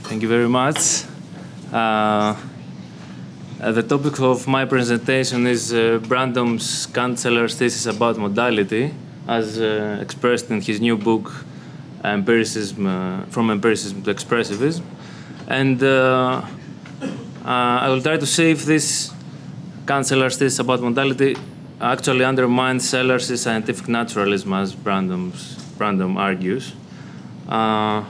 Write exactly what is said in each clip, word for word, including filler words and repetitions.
Thank you very much. Uh, uh, the topic of my presentation is uh, Brandom's Kant-Sellars Thesis about modality, as uh, expressed in his new book, Empiricism, uh, From Empiricism to Expressivism. And uh, uh, I will try to see if this Kant-Sellars Thesis about modality actually undermines Sellars' scientific naturalism, as Brandom's, Brandom argues. Uh,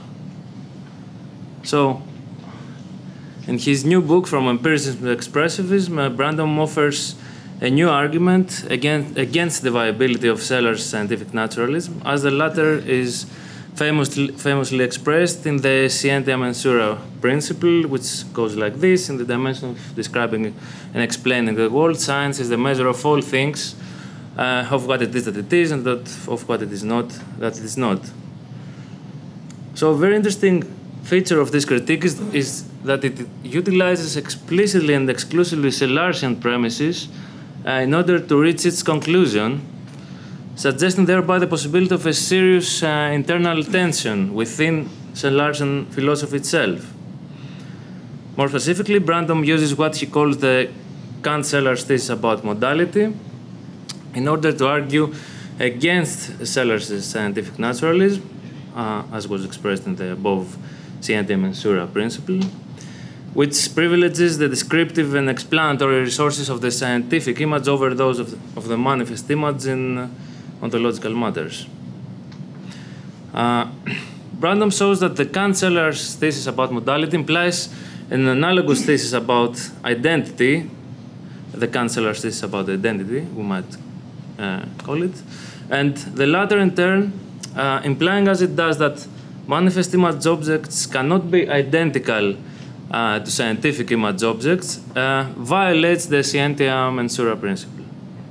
so, in his new book, From Empiricism to Expressivism, uh, Brandom offers a new argument against, against the viability of Sellars' scientific naturalism, as the latter is famously, famously expressed in the Scientia Mensura principle, which goes like this: in the dimension of describing and explaining the world, science is the measure of all things, uh, of what it is that it is, and that of what it is not that it is not. So a very interesting feature of this critique is, is that it utilizes explicitly and exclusively Sellarsian premises uh, in order to reach its conclusion, suggesting thereby the possibility of a serious uh, internal tension within Sellarsian philosophy itself. More specifically, Brandom uses what he calls the Kant-Sellars Thesis about modality in order to argue against Sellars' scientific naturalism, uh, as was expressed in the above Scientia Mensura principle, which privileges the descriptive and explanatory resources of the scientific image over those of the, of the manifest image in uh, ontological matters. Uh, Brandom shows that the Kant-Sellars thesis about modality implies an analogous thesis about identity, the Kant-Sellars thesis about identity, we might uh, call it, and the latter in turn, uh, implying as it does that manifest image objects cannot be identical uh, to scientific image objects, uh, violates the Scientia Mensura principle.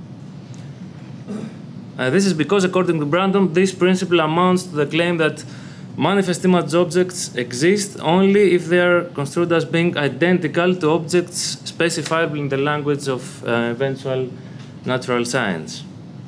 Uh, this is because, according to Brandom, this principle amounts to the claim that manifest image objects exist only if they are construed as being identical to objects specifiable in the language of uh, eventual natural science.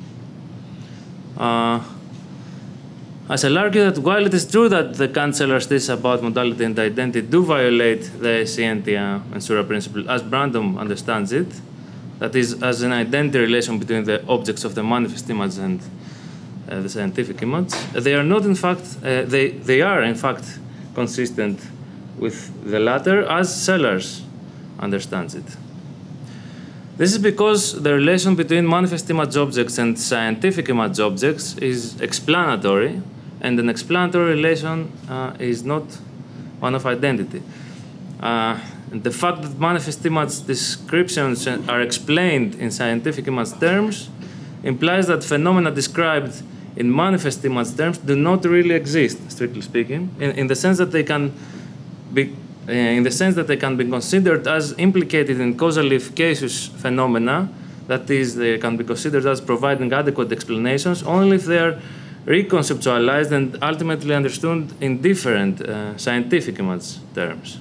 Uh, I shall argue that while it is true that the Kant-Sellars thesis about modality and identity do violate the Scientia Mensura principle as Brandom understands it, that is, as an identity relation between the objects of the manifest image and uh, the scientific image, they are not in fact, uh, they, they are in fact consistent with the latter as Sellars understands it. This is because the relation between manifest image objects and scientific image objects is explanatory, and an explanatory relation uh, is not one of identity. Uh, and the fact that manifest image descriptions are explained in scientific image terms implies that phenomena described in manifest image terms do not really exist, strictly speaking, in, in the sense that they can be Uh, in the sense that they can be considered as implicated in causally efficacious phenomena, that is, they can be considered as providing adequate explanations only if they are reconceptualized and ultimately understood in different uh, scientific image terms.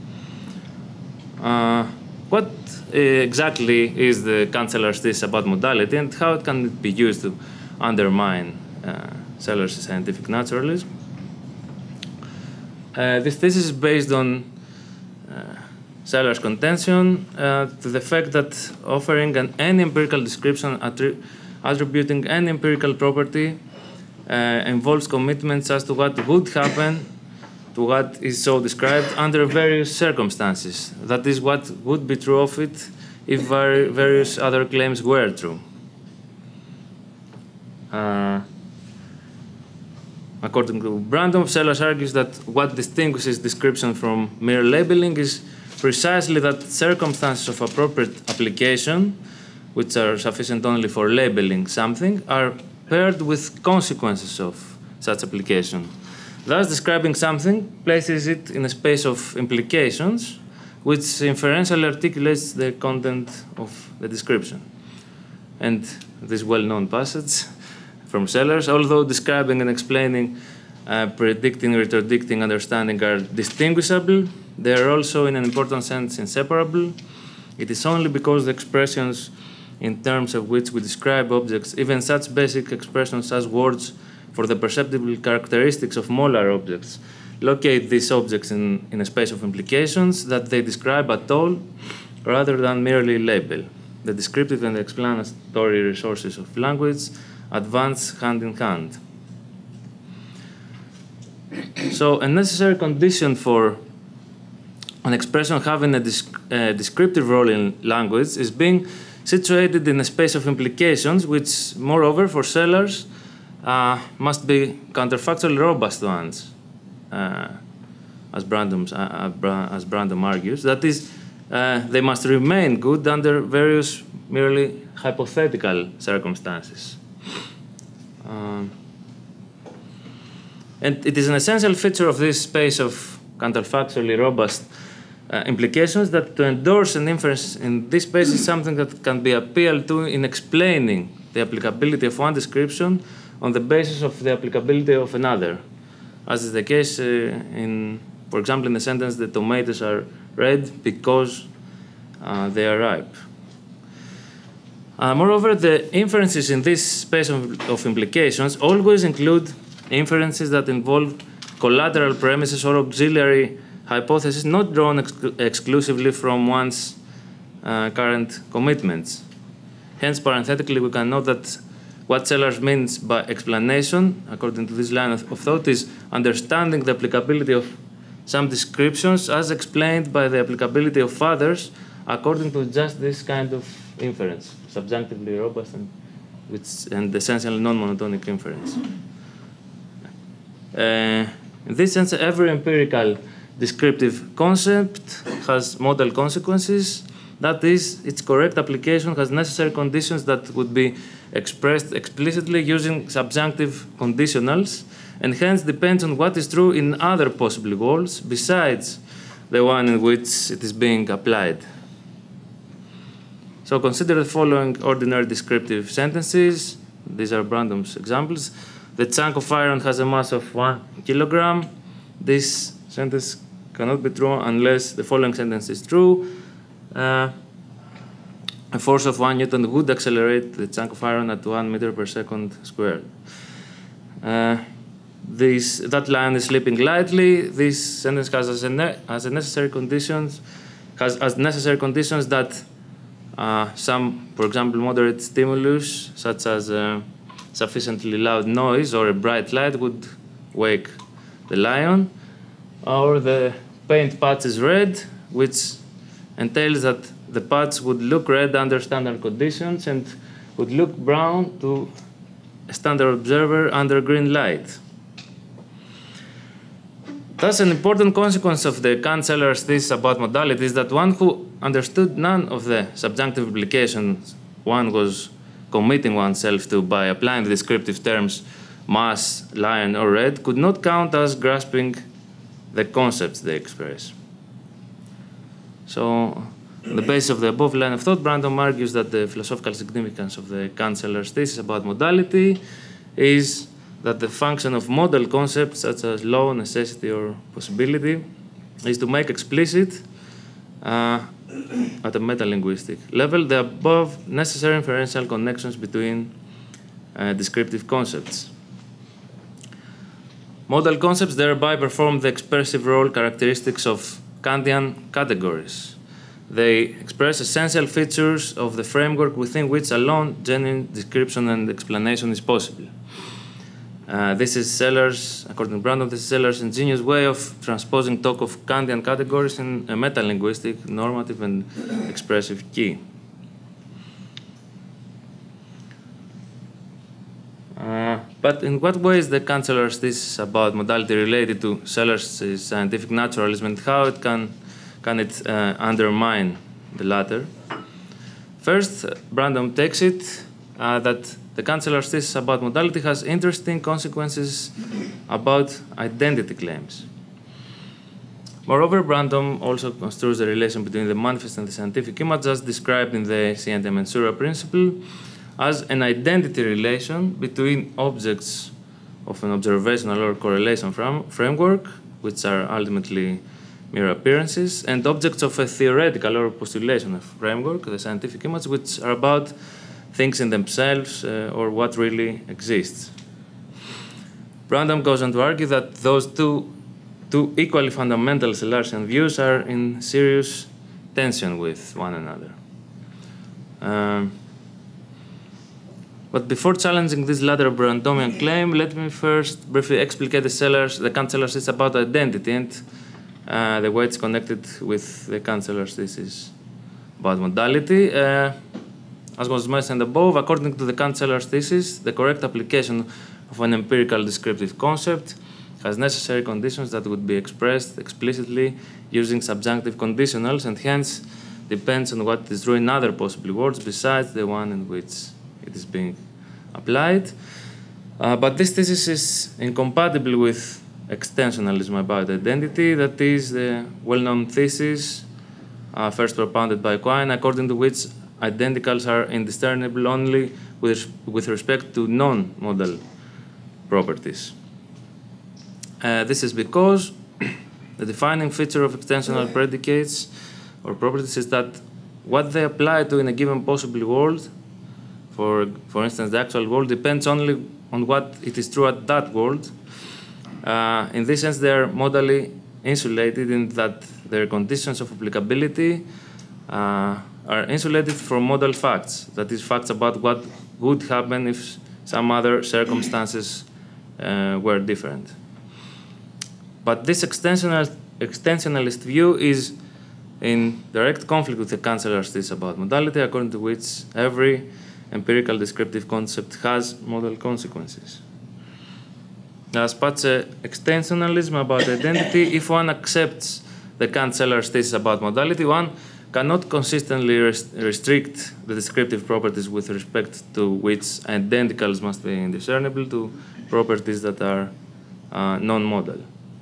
Uh, what uh, exactly is the Kant-Sellars thesis about modality, and how it can be used to undermine uh, Sellars' scientific naturalism? Uh, this thesis is based on Uh, Sellars' contention uh, to the fact that offering an any empirical description attri attributing any empirical property uh, involves commitments as to what would happen to what is so described under various circumstances. That is, what would be true of it if var various other claims were true. Uh, According to Brandom, Sellars argues that what distinguishes description from mere labeling is precisely that circumstances of appropriate application, which are sufficient only for labeling something, are paired with consequences of such application. Thus, describing something places it in a space of implications, which inferentially articulates the content of the description. And this well-known passage from Sellars, although describing and explaining, uh, predicting, retardicting, understanding are distinguishable, they are also in an important sense inseparable. It is only because the expressions in terms of which we describe objects, even such basic expressions as words for the perceptible characteristics of molar objects, locate these objects in, in a space of implications that they describe at all, rather than merely label. The descriptive and the explanatory resources of language advance hand in hand. So a necessary condition for an expression having a disc, uh, descriptive role in language is being situated in a space of implications, which, moreover, for Sellars, uh, must be counterfactually robust ones, uh, as, Brandon's, uh, as Brandom argues. That is, uh, they must remain good under various merely hypothetical circumstances. Um, and it is an essential feature of this space of counterfactually robust uh, implications that to endorse an inference in this space is something that can be appealed to in explaining the applicability of one description on the basis of the applicability of another, as is the case uh, in, for example, in the sentence, the tomatoes are red because uh, they are ripe. Uh, moreover, the inferences in this space of, of implications always include inferences that involve collateral premises or auxiliary hypotheses not drawn ex exclusively from one's uh, current commitments. Hence, parenthetically, we can note that what Sellars means by explanation, according to this line of, of thought, is understanding the applicability of some descriptions as explained by the applicability of others according to just this kind of inference, subjunctively robust and, which, and essentially non-monotonic inference. Uh, in this sense, every empirical descriptive concept has modal consequences. That is, its correct application has necessary conditions that would be expressed explicitly using subjunctive conditionals, and hence depends on what is true in other possible worlds besides the one in which it is being applied. So consider the following ordinary descriptive sentences. These are Brandom's examples. The chunk of iron has a mass of one kilogram. This sentence cannot be true unless the following sentence is true. Uh, a force of one newton would accelerate the chunk of iron at one meter per second squared. Uh, this, that line is slipping lightly. This sentence has as a, ne as a necessary conditions has as necessary conditions that uh, some, for example, moderate stimulus, such as uh, sufficiently loud noise or a bright light, would wake the lion, or the paint patch is red, which entails that the patch would look red under standard conditions and would look brown to a standard observer under green light. Thus, an important consequence of the Kant-Sellars thesis about modality is that one who understood none of the subjunctive implications one was committing oneself to by applying the descriptive terms mass, lion, or red could not count as grasping the concepts they express. So, on the basis of the above line of thought, Brandom argues that the philosophical significance of the Kant-Sellars thesis about modality is that the function of modal concepts such as law, necessity, or possibility is to make explicit uh, at a metalinguistic level the above necessary inferential connections between uh, descriptive concepts. Modal concepts thereby perform the expressive role characteristics of Kantian categories. They express essential features of the framework within which alone genuine description and explanation is possible. Uh, this is Sellars, according to Brandom, this is Sellars' ingenious way of transposing talk of Kantian categories in a metalinguistic, normative, and expressive key. Uh, but in what way is the Kant-Sellars thesis about modality related to Sellars' scientific naturalism, and how it can, can it uh, undermine the latter? First, Brandom takes it uh, that the Kant-Sellars thesis about modality has interesting consequences about identity claims. Moreover, Brandom also construes the relation between the manifest and the scientific image as described in the Scientia Mensura principle as an identity relation between objects of an observational or correlation from framework, which are ultimately mere appearances, and objects of a theoretical or postulation of framework, the scientific image, which are about things in themselves uh, or what really exists. Brandom goes on to argue that those two two equally fundamental Sellarsian views are in serious tension with one another. Um, but before challenging this latter Brandomian claim, let me first briefly explicate the Sellars, the Kant-Sellars thesis about identity and uh, the way it's connected with the Kant-Sellars thesis about modality. Uh, as was mentioned above, according to the Kant-Sellars thesis, the correct application of an empirical descriptive concept has necessary conditions that would be expressed explicitly using subjunctive conditionals, and hence depends on what is true in other possible words besides the one in which it is being applied. Uh, but this thesis is incompatible with extensionalism about identity, that is the well-known thesis uh, first propounded by Quine, according to which identicals are indiscernible only with, with respect to non-modal properties. Uh, this is because the defining feature of extensional predicates or properties is that what they apply to in a given possible world, for, for instance, the actual world, depends only on what it is true at that world. Uh, in this sense, they are modally insulated in that their conditions of applicability uh, are insulated from modal facts, that is, facts about what would happen if some other circumstances uh, were different. But this extensional, extensionalist view is in direct conflict with the Kant-Sellars thesis about modality, according to which every empirical descriptive concept has modal consequences. As such, uh, extensionalism about identity, if one accepts the Kant-Sellars thesis about modality, one cannot consistently rest restrict the descriptive properties with respect to which identicals must be indiscernible to properties that are uh, non-modal.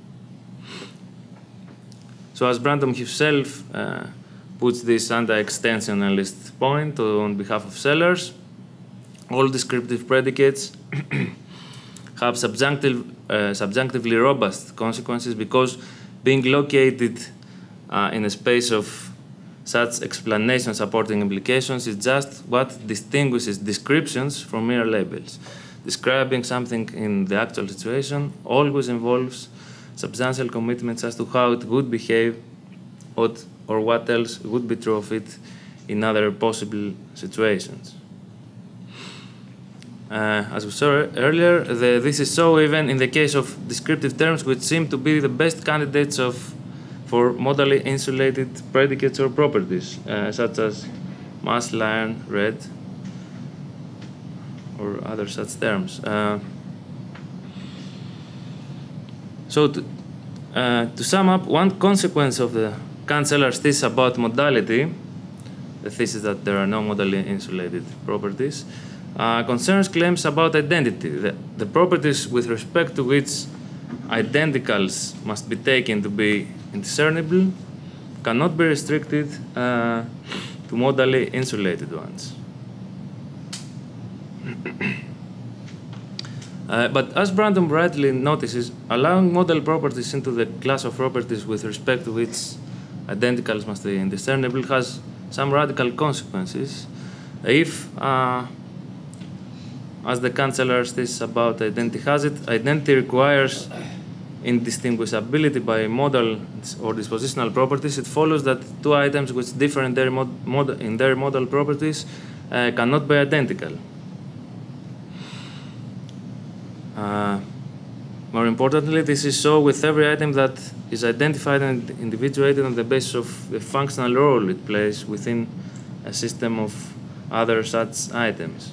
So as Brandom himself uh, puts this anti-extensionalist point on behalf of Sellars, all descriptive predicates have subjunctive, uh, subjunctively robust consequences because being located uh, in a space of such explanation supporting implications is just what distinguishes descriptions from mere labels. Describing something in the actual situation always involves substantial commitments as to how it would behave what, or what else would be true of it in other possible situations. Uh, as we saw earlier, the, this is so even in the case of descriptive terms which seem to be the best candidates of, for modally insulated predicates or properties, uh, such as mass, lion, red, or other such terms. Uh, So to, uh, to sum up, one consequence of the Kant-Sellars thesis about modality, the thesis that there are no modally insulated properties, uh, concerns claims about identity. The, the properties with respect to which identicals must be taken to be indiscernible cannot be restricted uh, to modally insulated ones. Uh, but as Brandom rightly notices, allowing modal properties into the class of properties with respect to which identicals must be indiscernible has some radical consequences. If, uh, as the Kant-Sellars thesis about identity has it, identity requires indistinguishability by modal or dispositional properties, it follows that two items which differ in their, mod mod in their modal properties uh, cannot be identical. Uh, more importantly, this is so with every item that is identified and individuated on the basis of the functional role it plays within a system of other such items.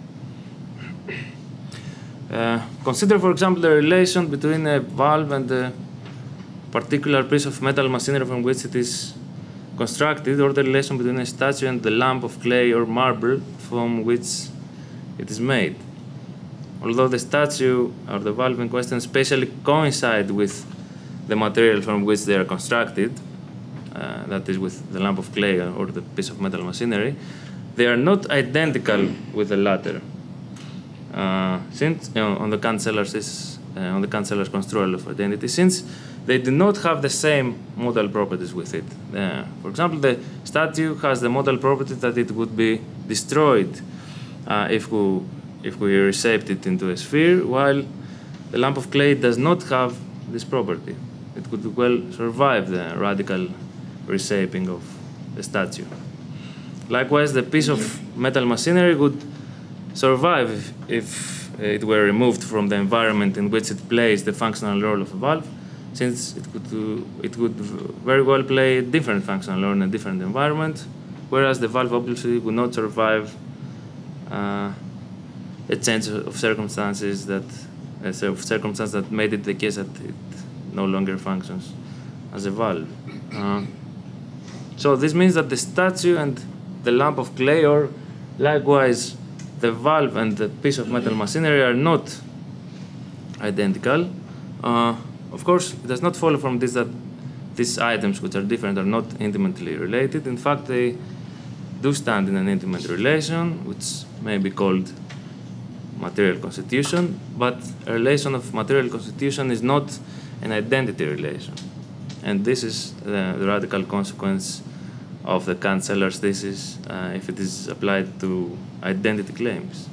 Uh, consider, for example, the relation between a valve and a particular piece of metal machinery from which it is constructed, or the relation between a statue and the lump of clay or marble from which it is made. Although the statue or the valve in question spatially coincide with the material from which they are constructed, uh, that is with the lump of clay or the piece of metal machinery, they are not identical with the latter. Uh, since you know, on the Kant-Sellars is uh, on the Kant-Sellars construal of identity, since they do not have the same modal properties with it. Uh, for example, the statue has the modal property that it would be destroyed uh, if we if we reshaped it into a sphere, while the lump of clay does not have this property. it could well survive the radical reshaping of the statue. Likewise, the piece of metal machinery would survive if, if it were removed from the environment in which it plays the functional role of a valve, since it could, uh, it would very well play a different functional role in a different environment, whereas the valve obviously would not survive uh, a change of circumstances that a set of circumstances that made it the case that it no longer functions as a valve. Uh, so this means that the statue and the lump of clay, or likewise the valve and the piece of metal machinery, are not identical. Uh, of course, it does not follow from this that these items, which are different, are not intimately related. In fact, they do stand in an intimate relation, which may be called material constitution, but a relation of material constitution is not an identity relation. And this is the, the radical consequence of the Kant-Sellars Thesis uh, if it is applied to identity claims.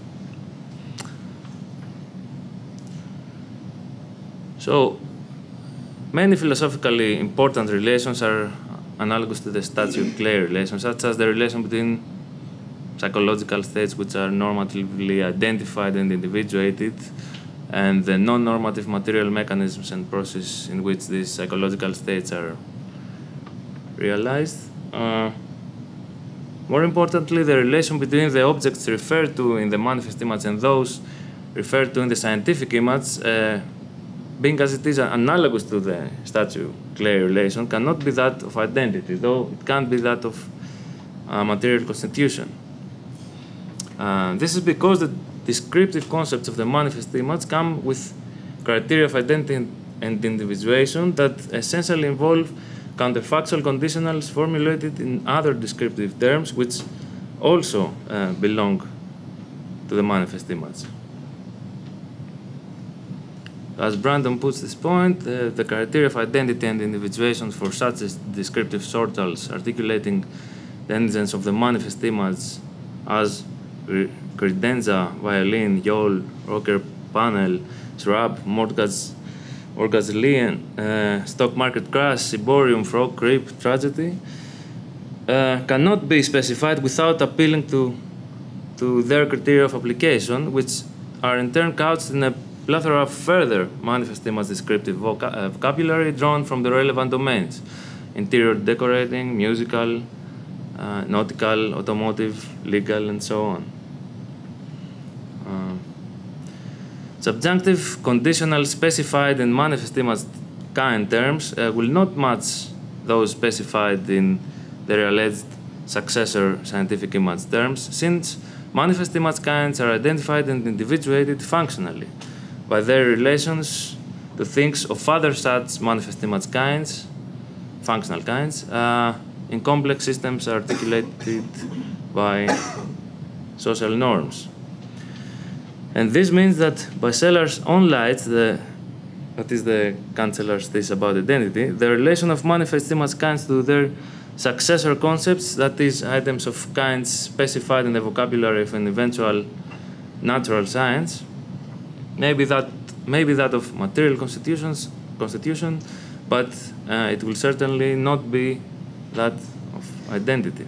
So, many philosophically important relations are analogous to the statue-clay relation, such as the relation between psychological states which are normatively identified and individuated, and the non-normative material mechanisms and processes in which these psychological states are realized. Uh, more importantly, the relation between the objects referred to in the manifest image and those referred to in the scientific image, uh, being as it is analogous to the statue-clay relation, cannot be that of identity, though it can be that of uh, material constitution. Uh, this is because the descriptive concepts of the manifest image come with criteria of identity and, and individuation that essentially involve counterfactual conditionals formulated in other descriptive terms which also uh, belong to the manifest image. As Brandom puts this point, uh, the criteria of identity and individuation for such as descriptive sortals articulating the indigence of the manifest image as credenza, violin, yawl, rocker panel, shrub, mortgage, orgaslian, uh, stock market crash, ciborium, frog, creep, tragedy, uh, cannot be specified without appealing to, to their criteria of application, which are in turn couched in a plethora of further manifest image descriptive voca uh, vocabulary drawn from the relevant domains: interior decorating, musical, uh, nautical, automotive, legal, and so on. Uh, subjunctive, conditional, specified, and manifest image kind terms uh, will not match those specified in the realized successor scientific image terms, since manifest image kinds are identified and individuated functionally by their relations to things of other such manifest image kinds, functional kinds, uh, in complex systems articulated by social norms. And this means that by Sellars' own light, the, that is the Kant-Sellars Thesis about identity, the relation of manifest image kinds to their successor concepts, that is, items of kinds specified in the vocabulary of an eventual natural science, maybe that, maybe that of material constitutions, constitution, but uh, it will certainly not be that of identity.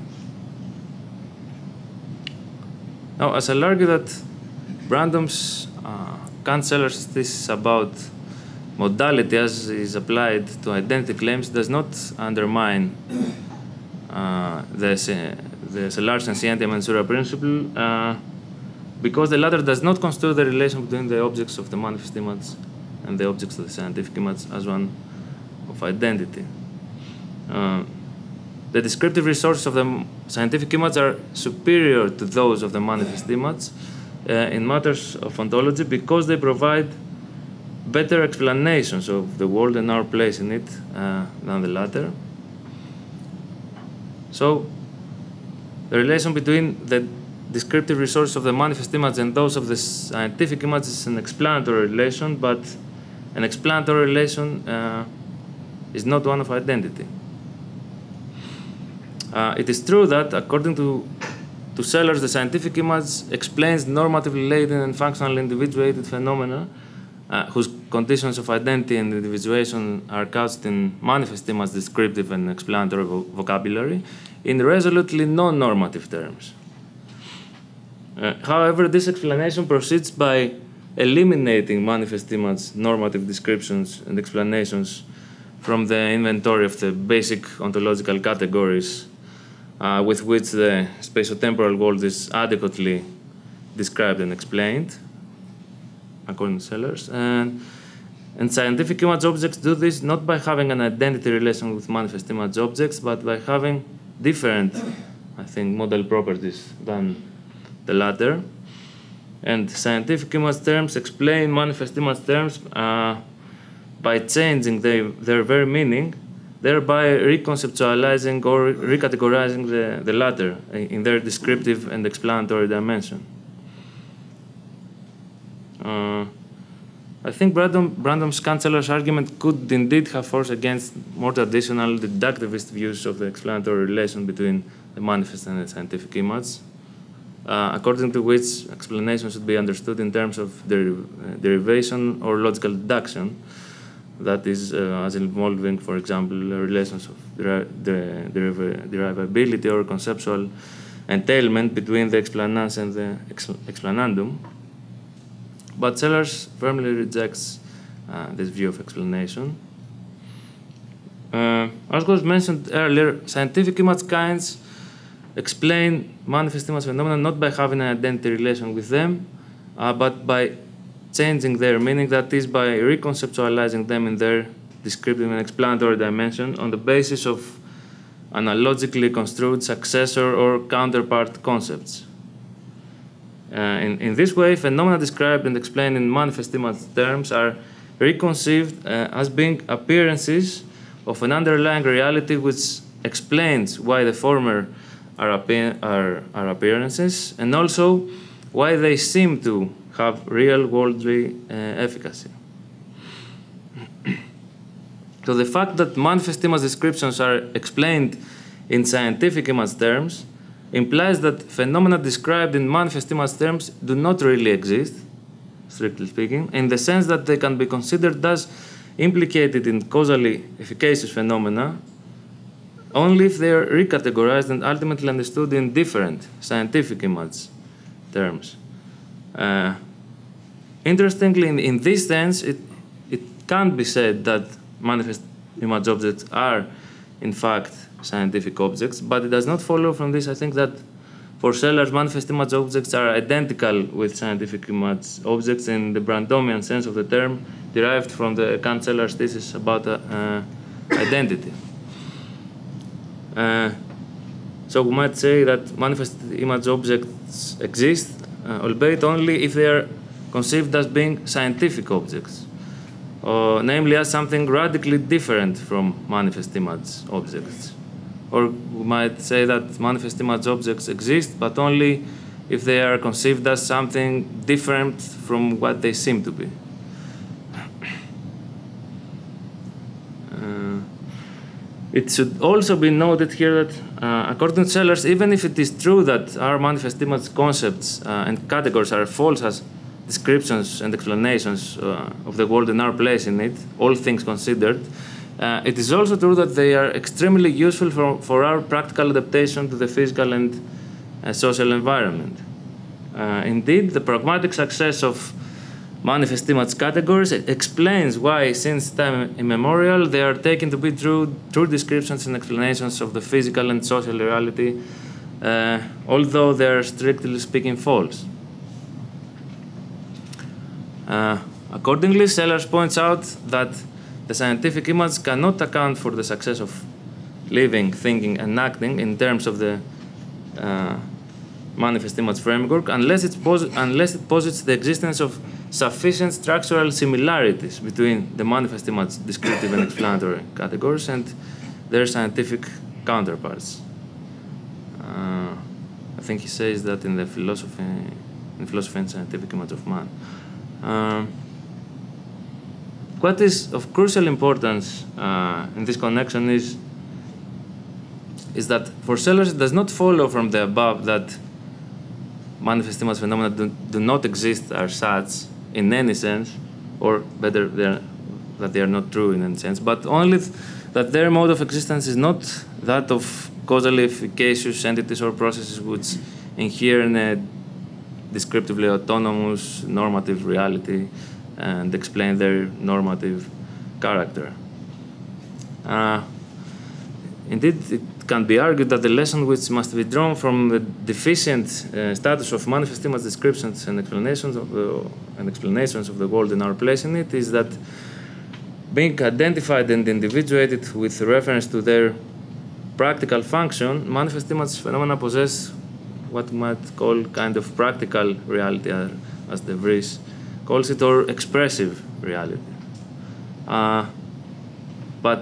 Now, as I'll argue that Brandom's uh, Kant-Sellars thesis about modality as is applied to identity claims does not undermine uh, the, the Sellarsian Scientia Mensura principle, uh, because the latter does not construe the relation between the objects of the manifest image and the objects of the scientific image as one of identity. Uh, the descriptive resources of the scientific image are superior to those of the manifest image uh, in matters of ontology because they provide better explanations of the world and our place in it uh, than the latter. So, the relation between the descriptive resources of the manifest image and those of the scientific image is an explanatory relation, but an explanatory relation uh, is not one of identity. Uh, it is true that, according to, to Sellars, the scientific image explains normatively laden and functionally individuated phenomena uh, whose conditions of identity and individuation are couched in manifest images, descriptive and explanatory vo vocabulary, in resolutely non-normative terms. Uh, however, this explanation proceeds by eliminating manifest image normative descriptions and explanations from the inventory of the basic ontological categories uh, with which the spatiotemporal world is adequately described and explained, according to Sellars. And, and scientific image objects do this not by having an identity relation with manifest image objects, but by having different, I think, model properties than the latter. And scientific image terms explain manifest image terms uh, by changing their, their very meaning, thereby reconceptualizing or recategorizing the, the latter in their descriptive and explanatory dimension. Uh, I think Brandom, Brandom's Kant-Sellars argument could indeed have force against more traditional deductivist views of the explanatory relation between the manifest and the scientific image, uh, according to which explanation should be understood in terms of deriv uh, derivation or logical deduction, that is, uh, as involving, for example, relations of deri the deriv derivability or conceptual entailment between the explanans and the ex explanandum. But Sellars firmly rejects uh, this view of explanation. Uh, as was mentioned earlier, scientific image kinds explain manifest image phenomena not by having an identity relation with them, uh, but by changing their meaning, that is, by reconceptualizing them in their descriptive and explanatory dimension on the basis of analogically construed successor or counterpart concepts. Uh, in, in this way, phenomena described and explained in manifest image terms are reconceived uh, as being appearances of an underlying reality which explains why the former are, appear are, are appearances, and also why they seem to have real worldly uh, efficacy. So the fact that manifest image descriptions are explained in scientific image terms implies that phenomena described in manifest image terms do not really exist, strictly speaking, in the sense that they can be considered as implicated in causally efficacious phenomena only if they are recategorized and ultimately understood in different scientific image terms. Uh, interestingly, in, in this sense, it, it can't be said that manifest image objects are, in fact, scientific objects, but it does not follow from this, I think, that for Sellars, manifest image objects are identical with scientific image objects in the Brandomian sense of the term, derived from the Kant-Sellars thesis about uh, uh, identity. Uh, so we might say that manifest image objects exist, uh, albeit only if they are conceived as being scientific objects, or namely as something radically different from manifest image objects. Or we might say that manifest image objects exist, but only if they are conceived as something different from what they seem to be. Uh, it should also be noted here that, uh, according to Sellars, even if it is true that our manifest image concepts uh, and categories are false as descriptions and explanations uh, of the world and our place in it, all things considered, Uh, it is also true that they are extremely useful for, for our practical adaptation to the physical and uh, social environment. Uh, indeed, the pragmatic success of manifest image categories explains why, since time immemorial, they are taken to be true, true descriptions and explanations of the physical and social reality, uh, although they are strictly speaking false. Uh, accordingly, Sellars points out that the scientific image cannot account for the success of living, thinking, and acting in terms of the uh, manifest image framework unless, it's unless it posits the existence of sufficient structural similarities between the manifest image descriptive and explanatory categories and their scientific counterparts. Uh, I think he says that in the philosophy, in philosophy and scientific image of man. Um, What is of crucial importance uh, in this connection is, is that for Sellars it does not follow from the above that manifest image phenomena do, do not exist as such in any sense, or better, they're, that they are not true in any sense, but only th that their mode of existence is not that of causally efficacious entities or processes which inhere in a descriptively autonomous normative reality and explain their normative character. Uh, indeed, it can be argued that the lesson which must be drawn from the deficient uh, status of manifest image descriptions and explanations of the, and explanations of the world and our place in it is that being identified and individuated with reference to their practical function, manifest image phenomena possess what we might call kind of practical reality, uh, as De Vries calls it, or expressive reality. Uh, but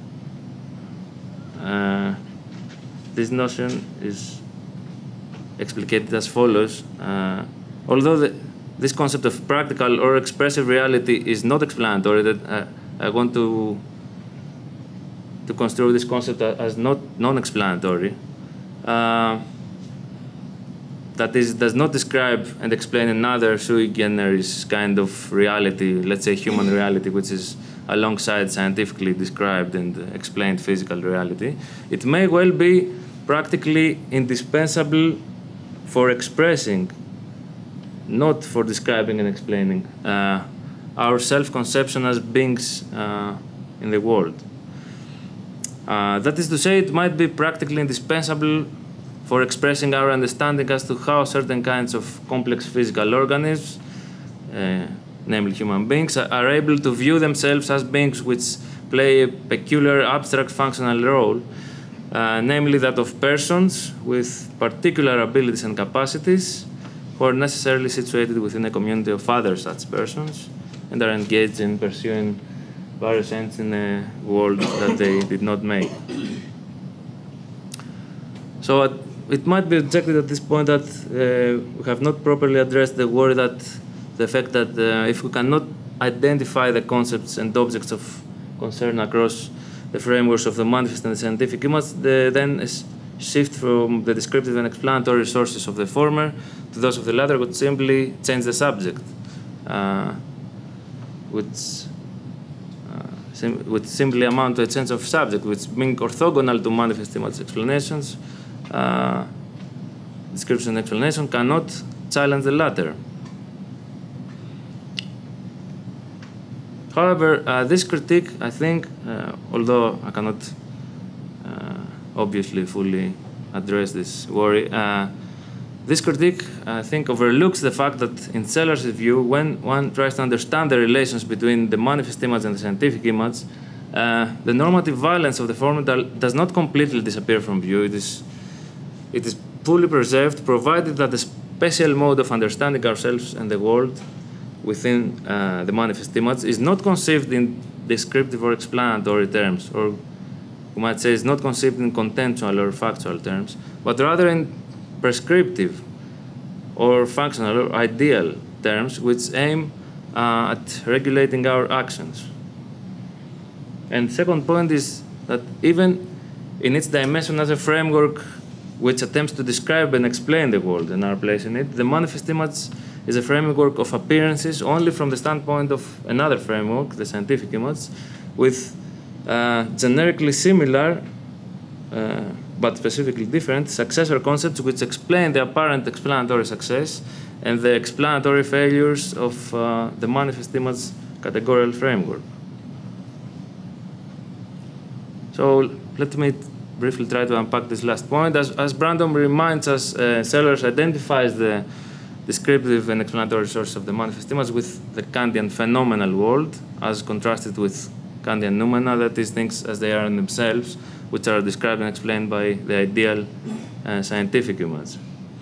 uh, this notion is explicated as follows. Uh, although the, this concept of practical or expressive reality is not explanatory, that uh, I want to to construe this concept as not non-explanatory. Uh, that is, does not describe and explain another sui generis kind of reality, let's say human reality, which is alongside scientifically described and explained physical reality. It may well be practically indispensable for expressing, not for describing and explaining, uh, our self-conception as beings uh, in the world. Uh, that is to say, it might be practically indispensable for expressing our understanding as to how certain kinds of complex physical organisms, uh, namely human beings, are able to view themselves as beings which play a peculiar abstract functional role, uh, namely that of persons with particular abilities and capacities who are necessarily situated within a community of other such persons and are engaged in pursuing various ends in a world that they did not make. So uh, it might be objected at this point that uh, we have not properly addressed the worry that the fact that uh, if we cannot identify the concepts and objects of concern across the frameworks of the manifest and the scientific, we must uh, then shift from the descriptive and explanatory sources of the former to those of the latter, would simply change the subject, uh, which uh, sim would simply amount to a change of subject, which being orthogonal to manifest image explanations, uh, description and explanation cannot challenge the latter. However, uh, this critique, I think, uh, although I cannot uh, obviously fully address this worry, uh, this critique, I think, overlooks the fact that in Sellars' view, when one tries to understand the relations between the manifest image and the scientific image, uh, the normative violence of the former does not completely disappear from view. It is, it is fully preserved, provided that the special mode of understanding ourselves and the world within uh, the manifest image is not conceived in descriptive or explanatory terms, or we might say is not conceived in contentual or factual terms, but rather in prescriptive or functional or ideal terms which aim uh, at regulating our actions. And second point is that even in its dimension as a framework which attempts to describe and explain the world and our place in it, the manifest image is a framework of appearances only from the standpoint of another framework, the scientific image, with uh, generically similar uh, but specifically different successor concepts which explain the apparent explanatory success and the explanatory failures of uh, the manifest image categorical framework. So let me briefly try to unpack this last point. As, as Brandom reminds us, uh, Sellars identifies the descriptive and explanatory source of the manifest image with the Kantian phenomenal world, as contrasted with Kantian noumena, that is, things as they are in themselves, which are described and explained by the ideal uh, scientific image.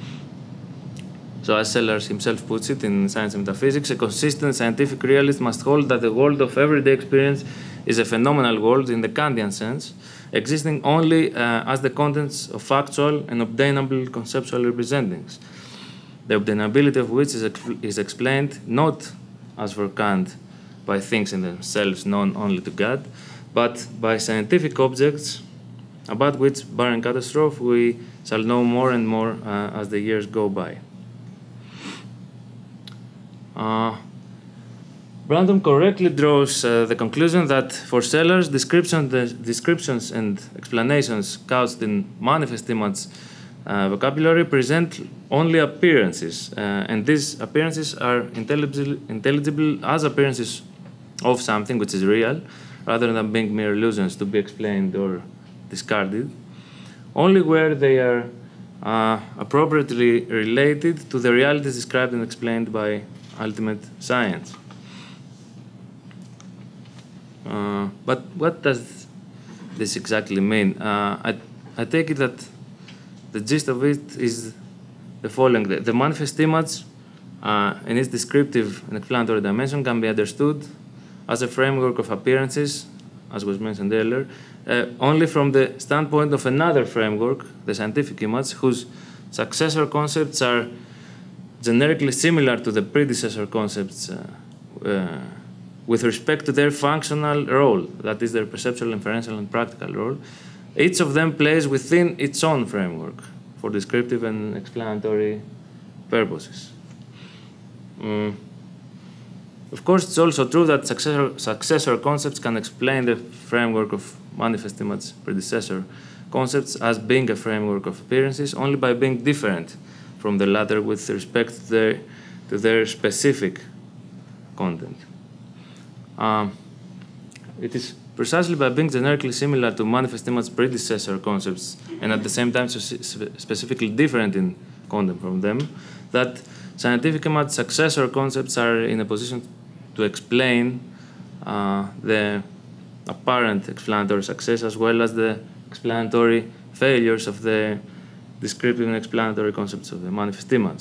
So as Sellars himself puts it in Science and Metaphysics, a consistent scientific realist must hold that the world of everyday experience is a phenomenal world in the Kantian sense, existing only uh, as the contents of factual and obtainable conceptual representings, the obtainability of which is, ex is explained not, as for Kant, by things in themselves known only to God, but by scientific objects about which, barring catastrophe, we shall know more and more uh, as the years go by. Uh, Brandom correctly draws uh, the conclusion that for Sellars, description, the descriptions and explanations couched in manifest image uh, vocabulary present only appearances, uh, and these appearances are intelligible, intelligible as appearances of something which is real, rather than being mere illusions to be explained or discarded, only where they are uh, appropriately related to the realities described and explained by ultimate science. Uh, but what does this exactly mean? Uh, I, I take it that the gist of it is the following. The, the manifest image uh, in its descriptive and explanatory dimension can be understood as a framework of appearances, as was mentioned earlier, uh, only from the standpoint of another framework, the scientific image, whose successor concepts are generically similar to the predecessor concepts uh, uh, with respect to their functional role, that is, their perceptual, inferential, and practical role. Each of them plays within its own framework for descriptive and explanatory purposes. Mm. Of course, it's also true that successor, successor concepts can explain the framework of manifest image predecessor concepts as being a framework of appearances only by being different from the latter with respect to their, to their specific content. Um, it is precisely by being generically similar to manifest image predecessor concepts and at the same time specifically different in content from them that scientific image successor concepts are in a position to explain uh, the apparent explanatory success as well as the explanatory failures of the descriptive and explanatory concepts of the manifest image.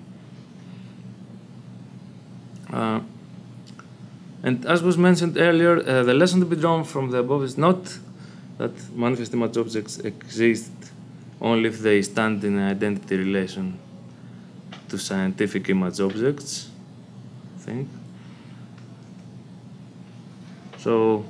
Uh, and as was mentioned earlier, uh, the lesson to be drawn from the above is not that manifest image objects exist only if they stand in an identity relation to scientific image objects, I think. So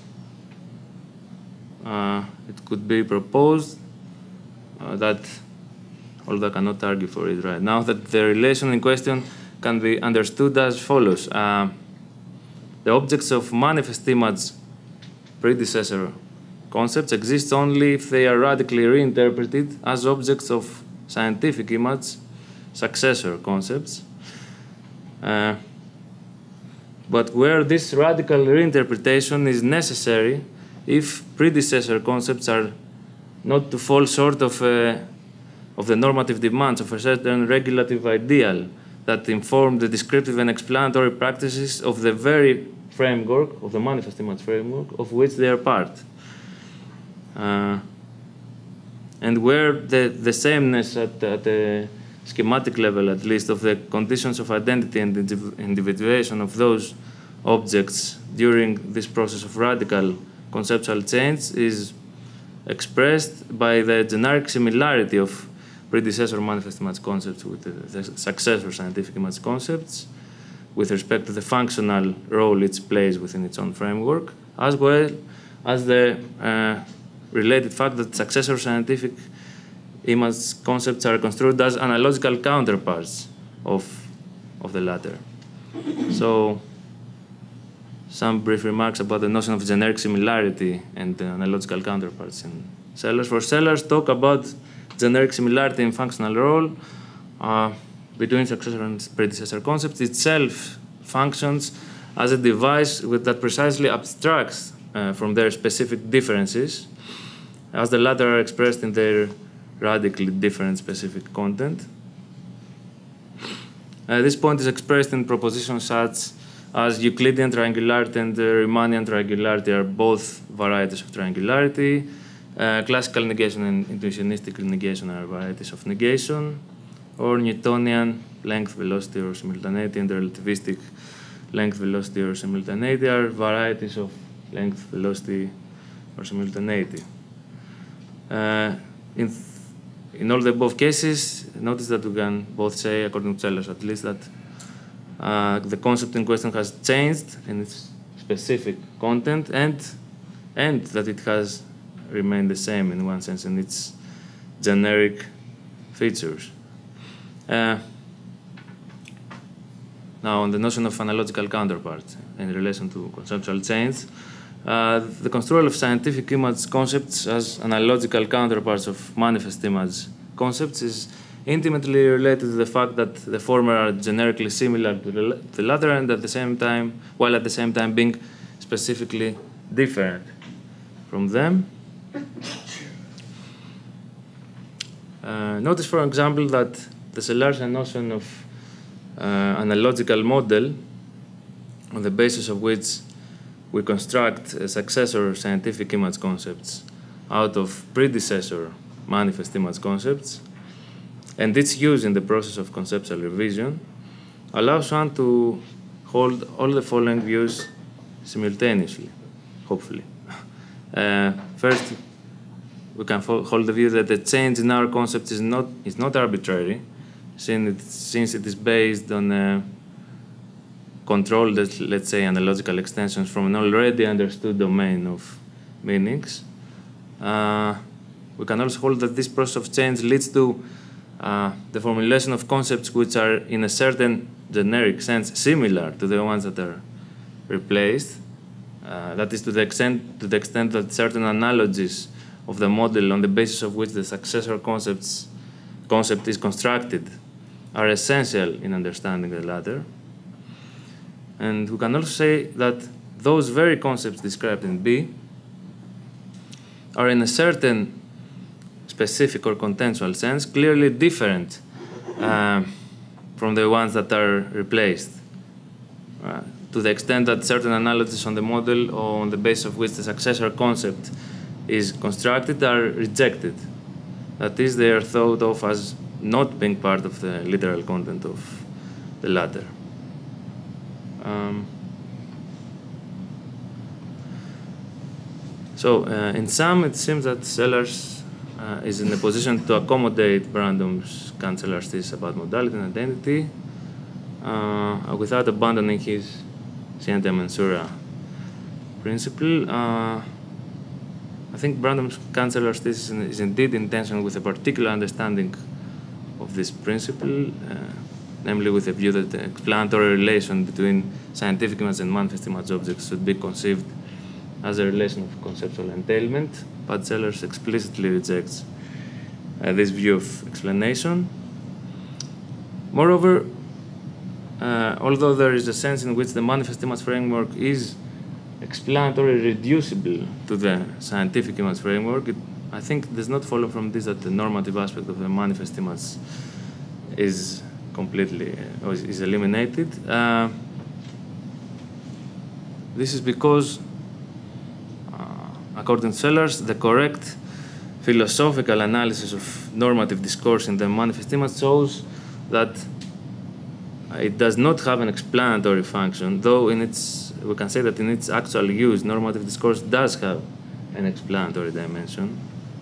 uh, it could be proposed uh, that, although I cannot argue for it right now, that the relation in question can be understood as follows. Uh, the objects of manifest image predecessor concepts exist only if they are radically reinterpreted as objects of scientific image successor concepts. Uh, but where this radical reinterpretation is necessary if predecessor concepts are not to fall short of, uh, of the normative demands of a certain regulative ideal that inform the descriptive and explanatory practices of the very framework, of the manifest image framework, of which they are part. Uh, and where the, the sameness at, at the schematic level, at least, of the conditions of identity and individuation of those objects during this process of radical conceptual change is expressed by the generic similarity of predecessor manifest image concepts with the, the successor scientific image concepts with respect to the functional role it plays within its own framework, as well as the uh, related fact that successor scientific image concepts are construed as analogical counterparts of, of the latter. So, some brief remarks about the notion of generic similarity and the analogical counterparts in Sellars. For Sellars, talk about generic similarity in functional role uh, between successor and predecessor concepts itself functions as a device with, that precisely abstracts uh, from their specific differences, as the latter are expressed in their radically different specific content. Uh, this point is expressed in propositions such as Euclidean triangularity and the Riemannian triangularity are both varieties of triangularity. Uh, classical negation and intuitionistic negation are varieties of negation. Or Newtonian length, velocity, or simultaneity and relativistic length, velocity, or simultaneity are varieties of length, velocity, or simultaneity. Uh, in, in all the above cases, notice that we can both say, according to Sellars at least, that uh, the concept in question has changed in its specific content and, and that it has remained the same in one sense in its generic features. Uh, Now, on the notion of analogical counterpart in relation to conceptual chains, uh, the construal of scientific image concepts as analogical counterparts of manifest image concepts is intimately related to the fact that the former are generically similar to the, the latter, and at the same time, while at the same time being specifically different from them. Uh, notice, for example, that the Sellarsian notion of uh, analogical model, on the basis of which we construct a successor scientific image concepts out of predecessor manifest image concepts, and its use in the process of conceptual revision, allows one to hold all the following views simultaneously, hopefully. Uh, first, we can hold the view that the change in our concept is not, is not arbitrary, since it, since it is based on uh, controlled, let's say, analogical extensions from an already understood domain of meanings. Uh, we can also hold that this process of change leads to uh, the formulation of concepts which are, in a certain generic sense, similar to the ones that are replaced. Uh, that is to the extent to the extent that certain analogies of the model on the basis of which the successor concepts concept is constructed are essential in understanding the latter. And we can also say that those very concepts described in B are in a certain specific or contextual sense clearly different uh, from the ones that are replaced. Uh, to the extent that certain analogies on the model or on the basis of which the successor concept is constructed are rejected. That is, they are thought of as not being part of the literal content of the latter. Um, so, uh, in sum, it seems that Sellars uh, is in a position to accommodate Brandom's Kant-Sellars thesis about modality and identity uh, without abandoning his Scientia Mensura principle. Uh, I think Brandom's Kant-Sellars thesis is indeed in tension with a particular understanding of this principle, uh, namely with a view that the explanatory relation between scientific image and manifest image objects should be conceived as a relation of conceptual entailment, but Sellars explicitly rejects uh, this view of explanation. Moreover, uh, although there is a sense in which the manifest image framework is explanatory reducible to the scientific image framework, it, I think, does not follow from this that the normative aspect of the manifest image is completely uh, or is eliminated. Uh, this is because, uh, according to Sellars, the correct philosophical analysis of normative discourse in the manifest image shows that it does not have an explanatory function, though in its, we can say that in its actual use, normative discourse does have an explanatory dimension.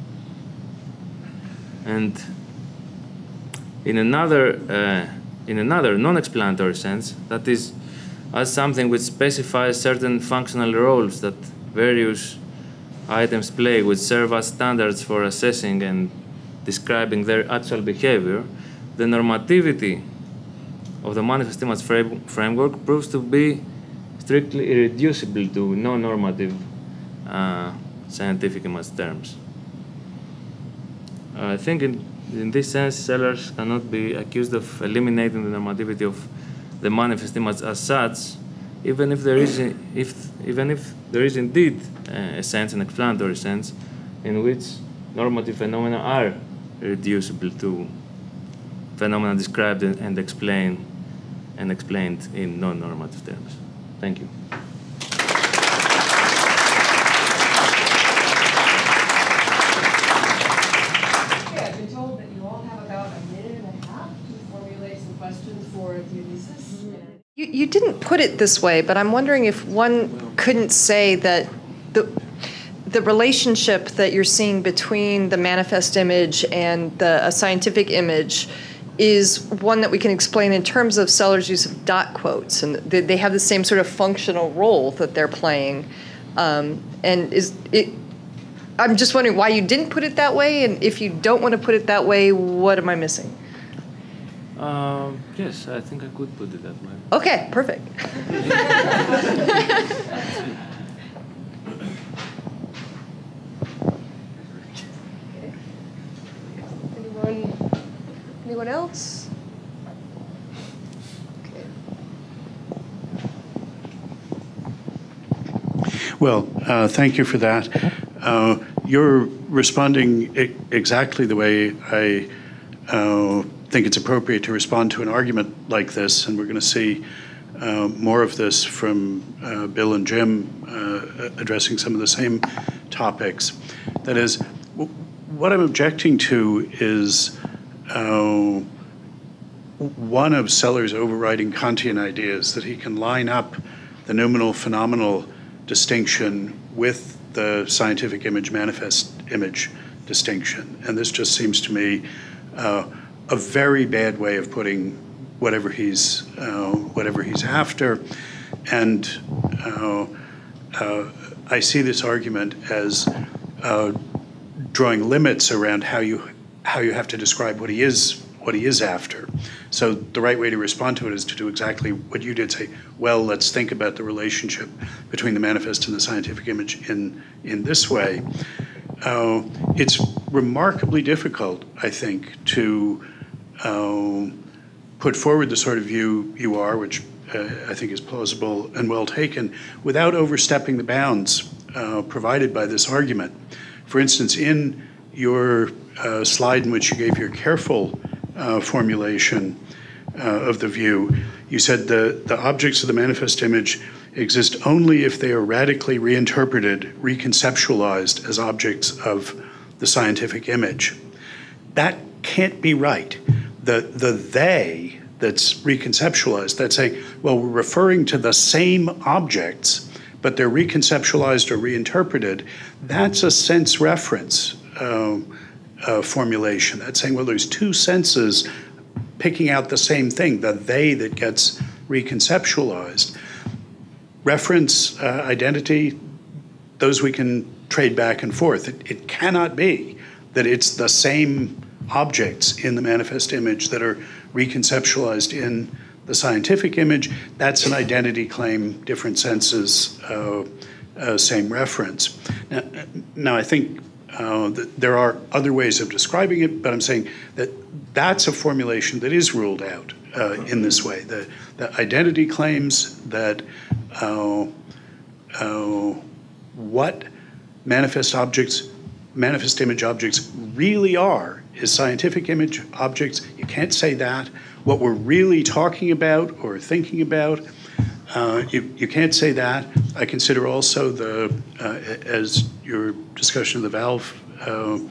And in another, uh, in another non-explanatory sense, that is, as something which specifies certain functional roles that various items play, which serve as standards for assessing and describing their actual behavior, the normativity of the manifest image frame framework proves to be strictly irreducible to non-normative uh, scientific image terms. Uh, I think in, in this sense, Sellars cannot be accused of eliminating the normativity of the manifest image as such, even if there is, if, even if there is indeed uh, a sense, an explanatory sense, in which normative phenomena are reducible to phenomena described and explained and explained in non-normative terms. Thank you. Okay, I've been told that you all have about a minute and a half to formulate some questions for Dionysis. You, you didn't put it this way, but I'm wondering if one couldn't say that the the relationship that you're seeing between the manifest image and the a scientific image is one that we can explain in terms of Sellars' use of dot quotes, and they, they have the same sort of functional role that they're playing. Um, and is it? I'm just wondering why you didn't put it that way, and if you don't want to put it that way, what am I missing? Uh, yes, I think I could put it that way. Okay, perfect. Anyone, anyone else? Okay. Well, uh, thank you for that. Uh, you're responding e exactly the way I uh, think it's appropriate to respond to an argument like this, and we're going to see uh, more of this from uh, Bill and Jim uh, addressing some of the same topics. That is, w what I'm objecting to is uh, one of Sellars' overriding Kantian ideas, that he can line up the noumenal phenomenal distinction with the scientific image manifest image distinction. And this just seems to me uh, a very bad way of putting whatever he's uh, whatever he's after. And uh, uh, I see this argument as uh, drawing limits around how you how you have to describe what he is what he is after. So the right way to respond to it is to do exactly what you did, say, well, let's think about the relationship between the manifest and the scientific image in, in this way. Uh, it's remarkably difficult, I think, to uh, put forward the sort of view you are, which uh, I think is plausible and well taken, without overstepping the bounds uh, provided by this argument. For instance, in your uh, slide in which you gave your careful Uh, formulation uh, of the view, you said the, the objects of the manifest image exist only if they are radically reinterpreted, reconceptualized as objects of the scientific image. That can't be right. The, the they that's reconceptualized, that's saying, well, we're referring to the same objects, but they're reconceptualized or reinterpreted. That's a sense reference Uh, Uh, formulation. That's saying, well, there's two senses picking out the same thing, the they that gets reconceptualized. Reference, uh, identity, those we can trade back and forth. It, it cannot be that it's the same objects in the manifest image that are reconceptualized in the scientific image. That's an identity claim, different senses, uh, uh, same reference. Now, now I think Uh, that there are other ways of describing it, but I'm saying that that's a formulation that is ruled out uh, in this way. The, the identity claims that uh, uh, what manifest objects, manifest image objects really are is scientific image objects. You can't say that. What we're really talking about or thinking about, uh, you, you can't say that. I consider also the, uh, as your discussion of the valve uh,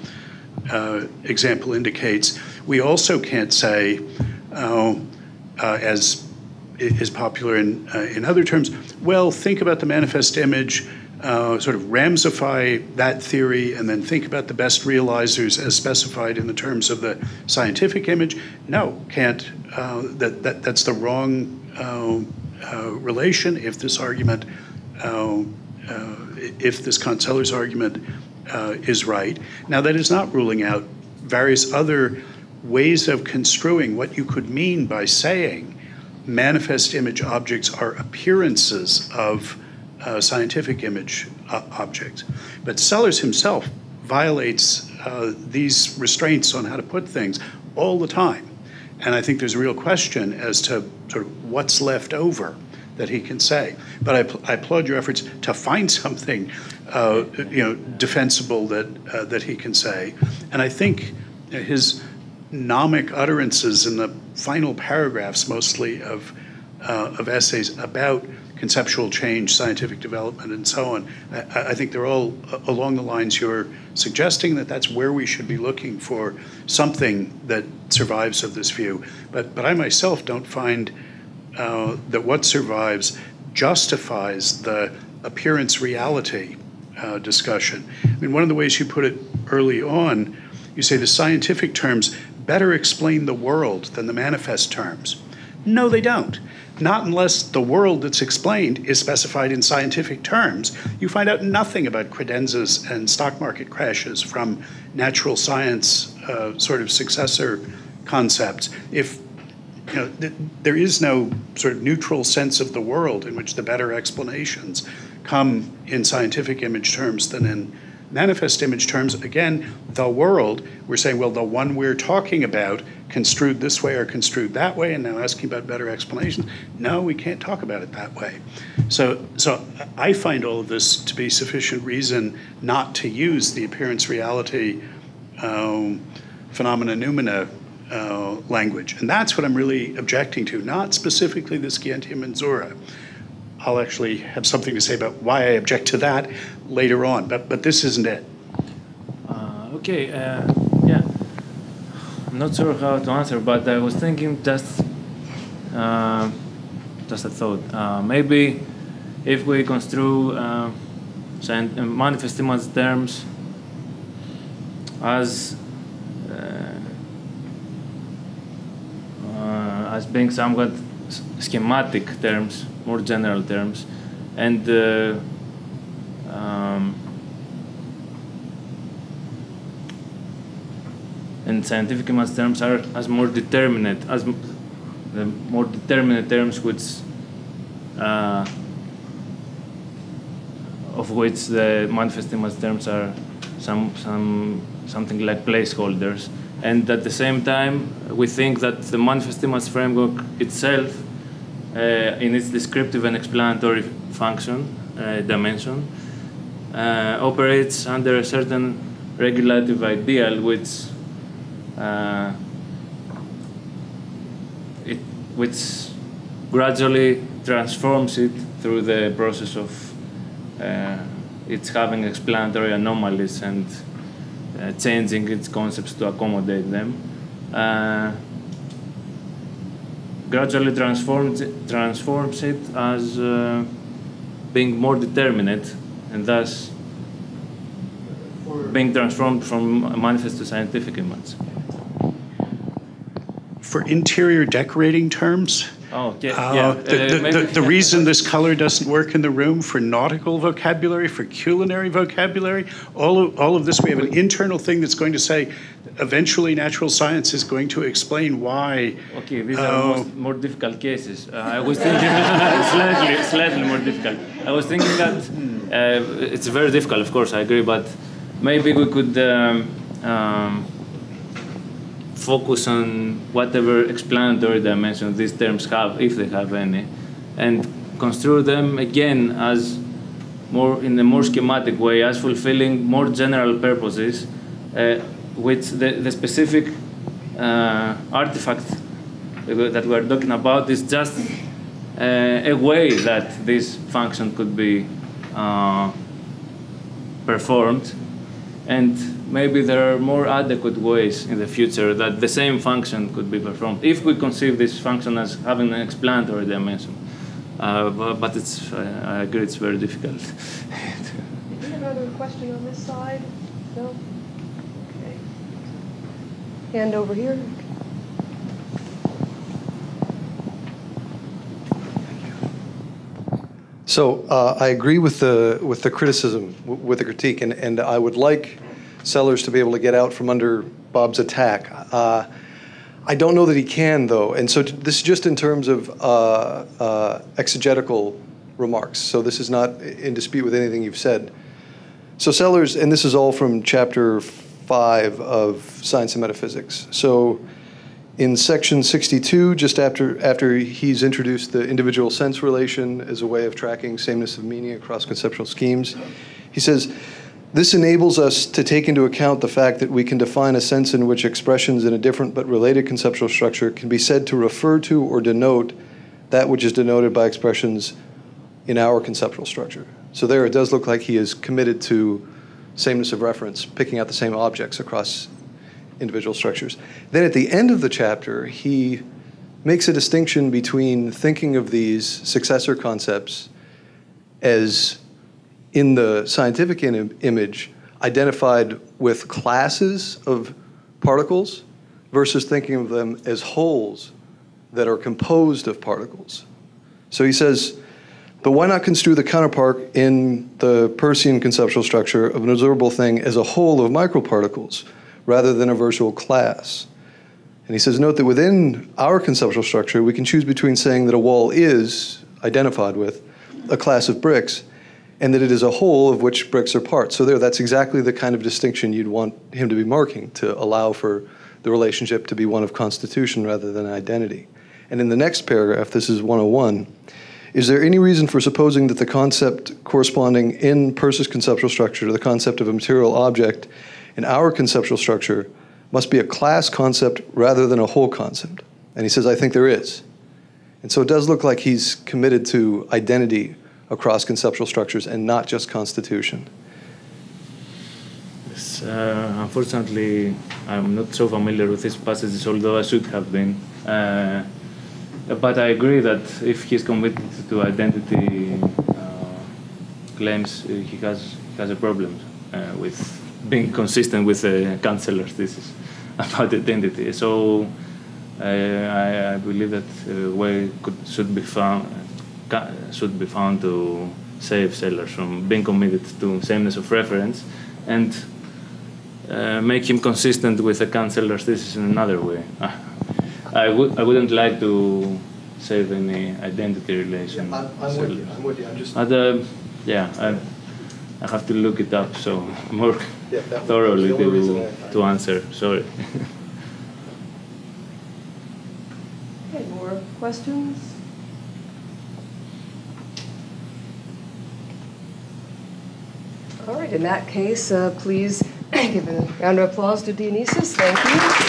uh, example indicates, we also can't say, uh, uh, as is popular in, uh, in other terms, well, think about the manifest image, uh, sort of ramsify that theory, and then think about the best realizers as specified in the terms of the scientific image. No, can't. Uh, that, that, that's the wrong uh, uh, relation if this argument Uh, uh, if this Kant-Sellars argument uh, is right. Now, that is not ruling out various other ways of construing what you could mean by saying manifest image objects are appearances of uh, scientific image uh, objects. But Sellars himself violates uh, these restraints on how to put things all the time. And I think there's a real question as to sort of what's left over that he can say. But I, I applaud your efforts to find something, uh, you know, defensible that uh, that he can say. And I think his nomic utterances in the final paragraphs, mostly of uh, of essays about conceptual change, scientific development, and so on, I, I think they're all along the lines you're suggesting, that that's where we should be looking for something that survives of this view. But but I myself don't find Uh, that what survives justifies the appearance reality uh, discussion. I mean, one of the ways you put it early on, you say the scientific terms better explain the world than the manifest terms. No, they don't. Not unless the world that's explained is specified in scientific terms. You find out nothing about credenzas and stock market crashes from natural science uh, sort of successor concepts. If you know, th there is no sort of neutral sense of the world in which the better explanations come in scientific image terms than in manifest image terms. Again, the world, we're saying, well, the one we're talking about construed this way or construed that way, and now asking about better explanations. No, we can't talk about it that way. So, so I find all of this to be sufficient reason not to use the appearance reality um, phenomena noumena uh, language. And that's what I'm really objecting to, not specifically the Scientia Mensura. I'll actually have something to say about why I object to that later on, but, but this isn't it. Uh, okay, uh, yeah. I'm not sure how to answer, but I was thinking just, uh, just a thought. Uh, maybe if we construe uh, manifest image terms as uh, uh, as being somewhat schematic terms, more general terms, and uh, um, and scientific image terms are as more determinate, as m the more determinate terms, which uh, of which the manifest image terms are some some something like placeholders, and at the same time we think that the manifest image framework itself, Uh, in its descriptive and explanatory function, uh, dimension, uh, operates under a certain regulative ideal, which uh, it, which gradually transforms it through the process of uh, its having explanatory anomalies and uh, changing its concepts to accommodate them. Uh, gradually transforms it, transforms it as uh, being more determinate, and thus being transformed from a manifest to scientific image. For interior decorating terms, oh, yeah, uh, yeah. the, the, uh, the, the reason this color doesn't work in the room, for nautical vocabulary, for culinary vocabulary, all of, all of this, we have an internal thing that's going to say, eventually natural science is going to explain why. Okay, these uh, are most, more difficult cases. Uh, I was thinking slightly, slightly more difficult. I was thinking that uh, it's very difficult, of course, I agree, but maybe we could um, um, focus on whatever explanatory dimension these terms have, if they have any, and construe them again as more in a more schematic way, as fulfilling more general purposes, uh, which the, the specific uh, artifact that we're talking about is just uh, a way that this function could be uh, performed, and maybe there are more adequate ways in the future that the same function could be performed if we conceive this function as having an explanatory dimension. Uh, but, but it's, uh, I agree, it's very difficult. Is there another question on this side? No? Okay. Hand over here. So uh, I agree with the with the criticism, w with the critique, and, and I would like Sellars to be able to get out from under Bob's attack. Uh, I don't know that he can, though, and so this is just in terms of uh, uh, exegetical remarks. So this is not in dispute with anything you've said. So Sellars, and this is all from chapter five of Science and Metaphysics. So in section sixty-two, just after, after he's introduced the individual sense relation as a way of tracking sameness of meaning across conceptual schemes, he says, this enables us to take into account the fact that we can define a sense in which expressions in a different but related conceptual structure can be said to refer to or denote that which is denoted by expressions in our conceptual structure. So there it does look like he is committed to sameness of reference, picking out the same objects across individual structures. Then at the end of the chapter, he makes a distinction between thinking of these successor concepts as, in the scientific in image, identified with classes of particles versus thinking of them as wholes that are composed of particles. So he says, but why not construe the counterpart in the Peircean conceptual structure of an observable thing as a whole of microparticles rather than a virtual class? And he says, note that within our conceptual structure, we can choose between saying that a wall is identified with a class of bricks and that it is a whole of which bricks are parts. So there, that's exactly the kind of distinction you'd want him to be marking to allow for the relationship to be one of constitution rather than identity. And in the next paragraph, this is one oh one, is there any reason for supposing that the concept corresponding in Peirce's conceptual structure to the concept of a material object in our conceptual structure must be a class concept rather than a whole concept? And he says, I think there is. And so it does look like he's committed to identity across conceptual structures and not just constitution. Yes, uh, unfortunately, I'm not so familiar with these passages, although I should have been. Uh, but I agree that if he's committed to identity uh, claims, uh, he has he has a problem uh, with being consistent with the Kant-Sellars Thesis about identity. So uh, I, I believe that a way could, should be found should be found to save Sellars from being committed to sameness of reference and uh, make him consistent with the Kant-Sellars Thesis in another way. Uh, I would I wouldn't like to save any identity relation. Yeah, I'm, I'm with you. I'm with you. I'm just. But, uh, yeah, I, I have to look it up so more yeah, thoroughly to I, I, to answer. Sorry. Okay, more questions? All right, in that case, uh, please give a round of applause to Dionysis. Thank you.